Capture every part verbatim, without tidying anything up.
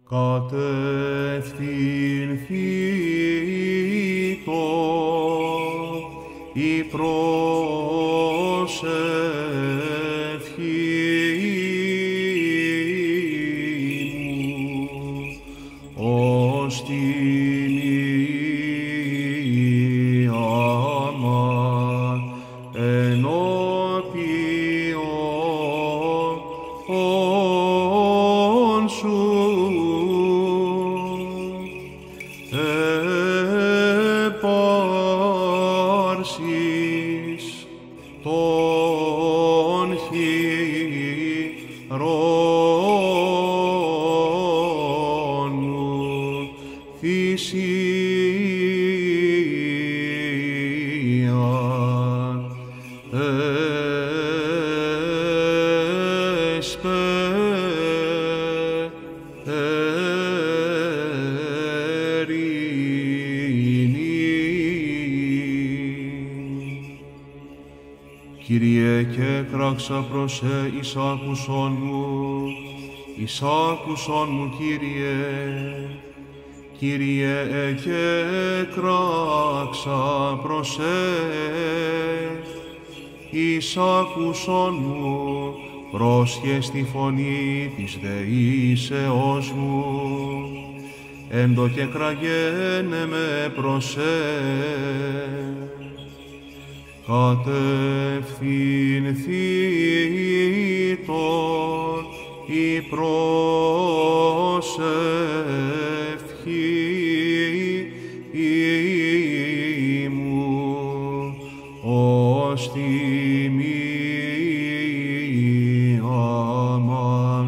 κατευθυνθήτω η προσευχή μου, ως τιμη άμα ενώπιον σου επάρσεις των χειρών μου θυσίαν Κύριε, και έκραξα προς σε εις άκουσον μου, εις άκουσον μου, Κύριε. Κύριε, και έκραξα προς σε εις άκουσον μου, πρόσχες τη φωνή της δεήσεώς μου, έντο και κραγένε με προς σε. Κατευθυνθήτω η προσευχή μου, ως τιμη άμα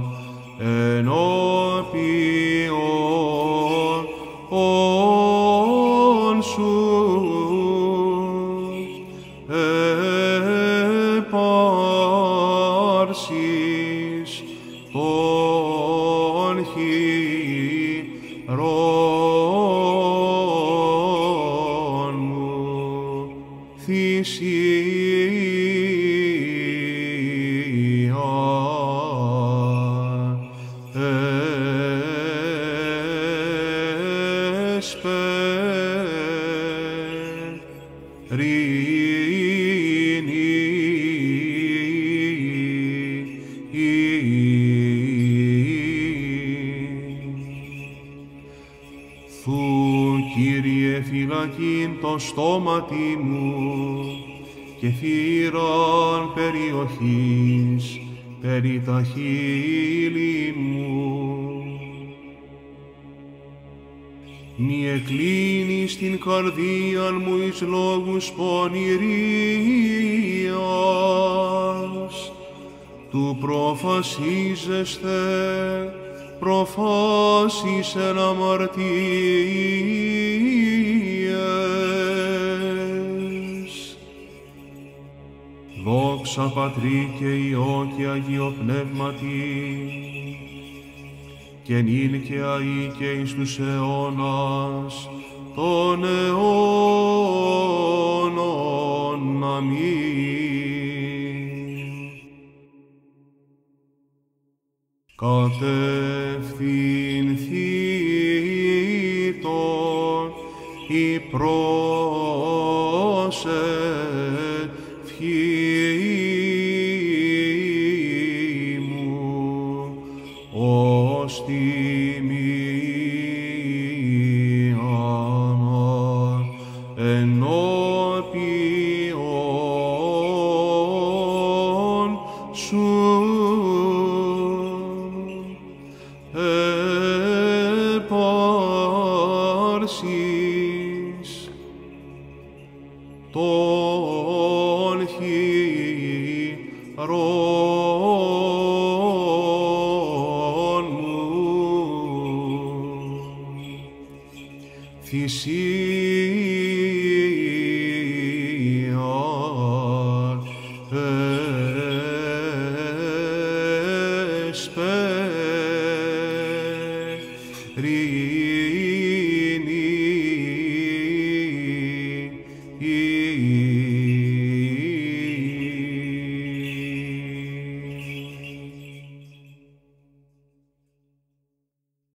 ενώπιον σου επάρσεις των χειρών μου θυσίαν Θου, Κύριε, φυλακήν το στόματι μου και θύραν περιοχής περί τα χείλη μου. Μη εκλίνεις την καρδίαν μου εις λόγους πονηρίας, του προφασίζεστε, προφάσισεν αμαρτίες. Δόξα Πατρί και Υιό και Αγίο Πνεύματι, και νυν και αεί και εις τους αιώνας των αιώνων. Αμήν. Κατευθυνθήτω η προσευχή μου, ως τιμη άμα ενώπιον σου επάρσεις των χειρών μου θυσίαν εσπερι